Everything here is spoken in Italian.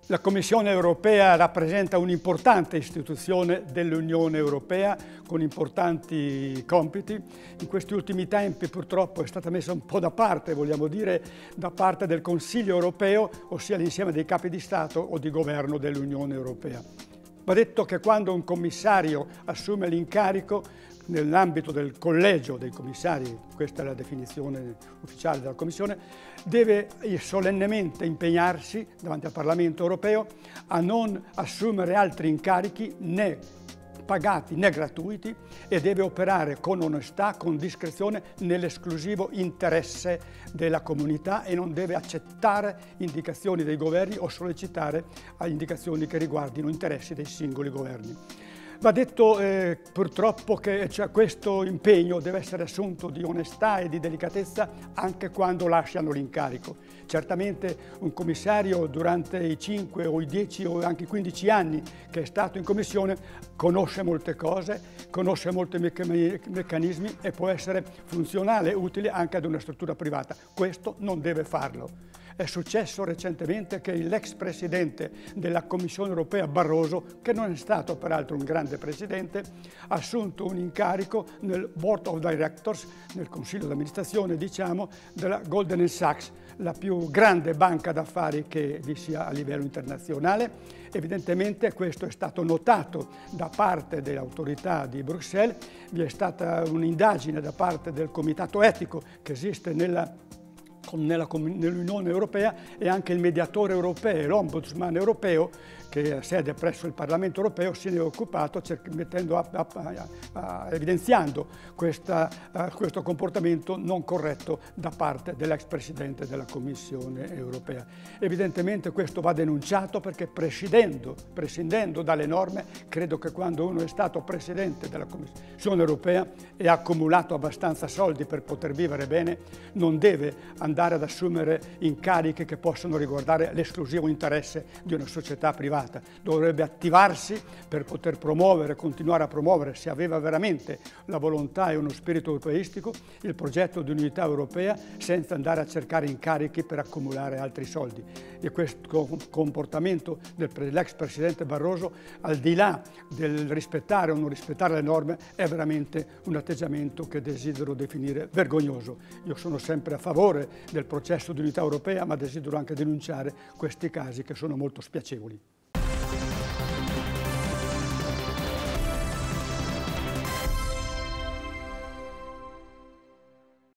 La Commissione europea rappresenta un'importante istituzione dell'Unione Europea con importanti compiti. In questi ultimi tempi purtroppo è stata messa un po' da parte, vogliamo dire, da parte del Consiglio europeo, ossia l'insieme dei capi di Stato o di governo dell'Unione Europea. Va detto che quando un commissario assume l'incarico nell'ambito del collegio dei commissari, questa è la definizione ufficiale della Commissione, deve solennemente impegnarsi davanti al Parlamento europeo a non assumere altri incarichi né pagati né gratuiti e deve operare con onestà, con discrezione, nell'esclusivo interesse della comunità e non deve accettare indicazioni dei governi o sollecitare indicazioni che riguardino interessi dei singoli governi. Va detto purtroppo che questo impegno deve essere assunto di onestà e di delicatezza anche quando lasciano l'incarico. Certamente un commissario durante i 5 o i 10 o anche i 15 anni che è stato in commissione conosce molte cose, conosce molti meccanismi e può essere funzionale e utile anche ad una struttura privata. Questo non deve farlo. È successo recentemente che l'ex presidente della Commissione europea Barroso, che non è stato peraltro un grande presidente, ha assunto un incarico nel Board of Directors, nel consiglio d'amministrazione, diciamo, della Goldman Sachs, la più grande banca d'affari che vi sia a livello internazionale. Evidentemente questo è stato notato da parte delle autorità di Bruxelles, vi è stata un'indagine da parte del comitato etico che esiste nell'Unione Europea e anche il mediatore europeo, l'ombudsman europeo, che ha sede presso il Parlamento europeo, se ne è occupato evidenziando questo comportamento non corretto da parte dell'ex presidente della Commissione europea. Evidentemente questo va denunciato perché prescindendo dalle norme, credo che quando uno è stato presidente della Commissione europea e ha accumulato abbastanza soldi per poter vivere bene, non deve andare ad assumere incarichi che possono riguardare l'esclusivo interesse di una società privata. Dovrebbe attivarsi per poter continuare a promuovere, se aveva veramente la volontà e uno spirito europeistico, il progetto di unità europea senza andare a cercare incarichi per accumulare altri soldi. E questo comportamento dell'ex presidente Barroso, al di là del rispettare o non rispettare le norme, è veramente un atteggiamento che desidero definire vergognoso. Io sono sempre a favore del processo di unità europea, ma desidero anche denunciare questi casi che sono molto spiacevoli.